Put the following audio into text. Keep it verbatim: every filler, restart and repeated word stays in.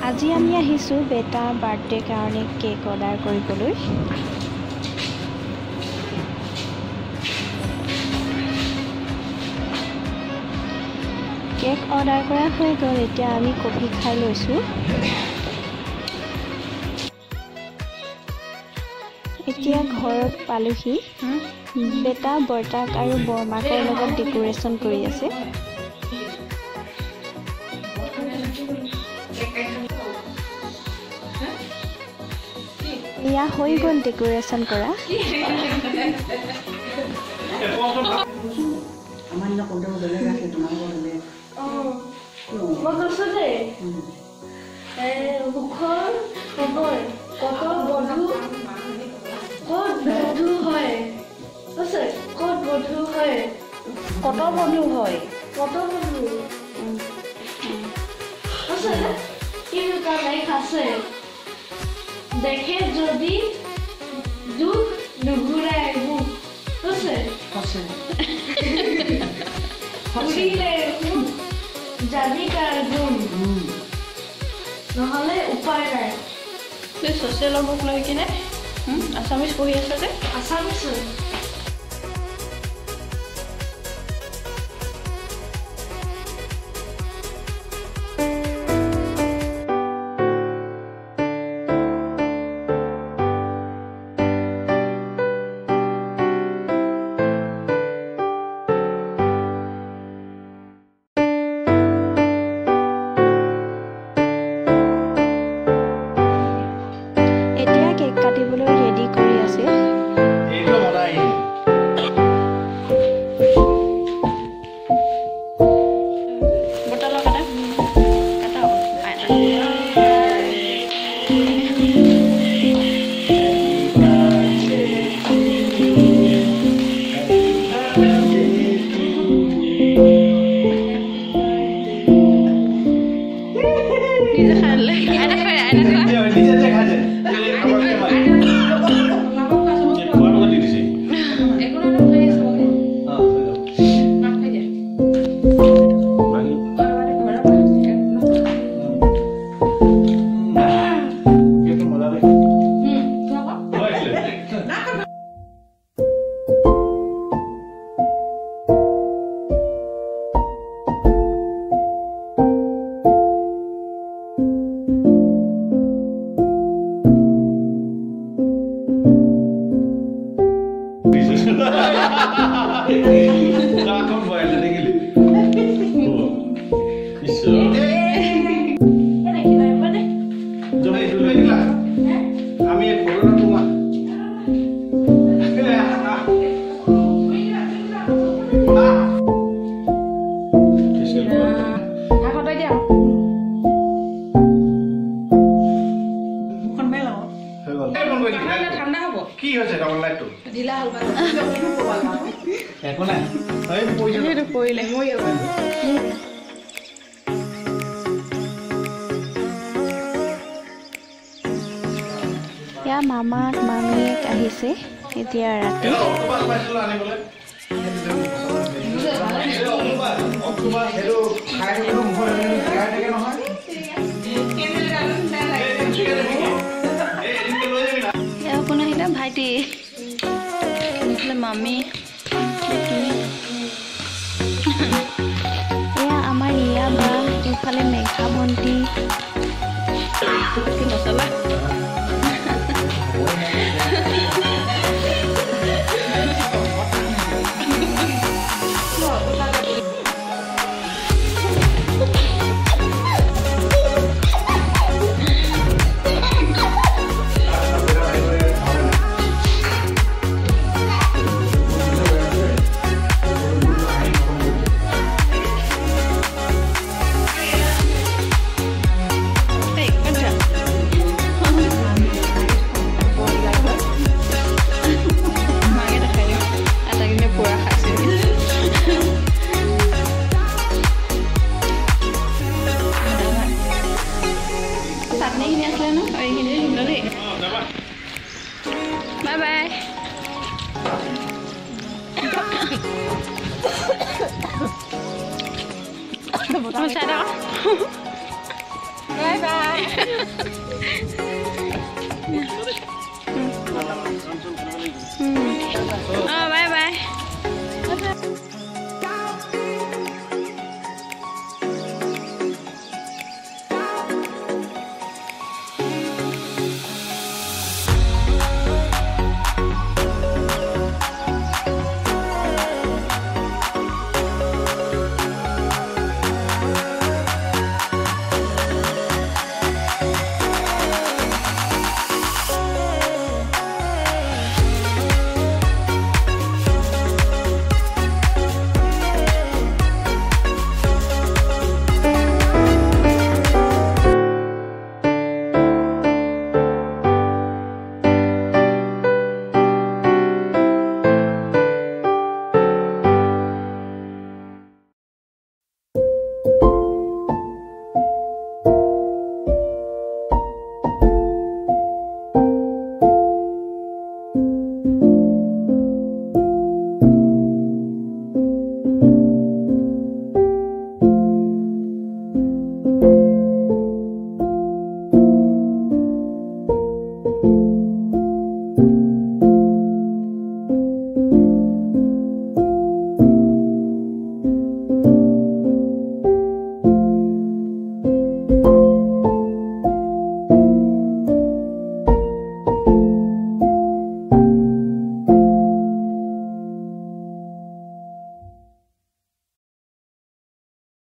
আজি আমি আহিছোঁ বেটা বাৰ্থডে কাৰণে কেক অৰ্ডাৰ কৰিবলৈ। কেক অৰ্ডাৰ কৰা হৈ গ'ল, এতিয়া আমি কফি খাই লৈছোঁ। এতিয়া ঘৰত পালোহি। বেটা বৰ্তাক আৰু বৰমাকৰ লগত ডেকোৰেশ্যন কৰি আছে। এয়া হৈ গ'ল ডেকোৰেশ্যন কৰা। কত বন্ধু হয় কত বন্ধু আছে কিন্তু তার লাইফ আছে দেখে যদি দুখ নুঘুরায় মুখ আছে আছে উড়িলে জানি কার গুণ নহলে উপায় নাই সোশ্যালৰ বুক লৈ কিনে আছামিজ পঢ়ি আছে যে আছামিজ কাটিবলৈ ৰেডি কৰি আছে। এইটো বনাই বটল কাটা কাটা নিজে খালে আইনা খায় আইনা খায় নিজে যে খায় কি হৈছে ডাবল লাইটটো দিলা হল মানে একো নাই এই পইছে সেইটো পইলে মই ইয়া মামাক মামীক আহিছে এতিয়া ৰাতি কোন আহিলে ভাইটি মামী এয়া আমাৰ ইয়া বা ইফালে মেঘা ভণ্টি মচলা Bye bye. Bye bye.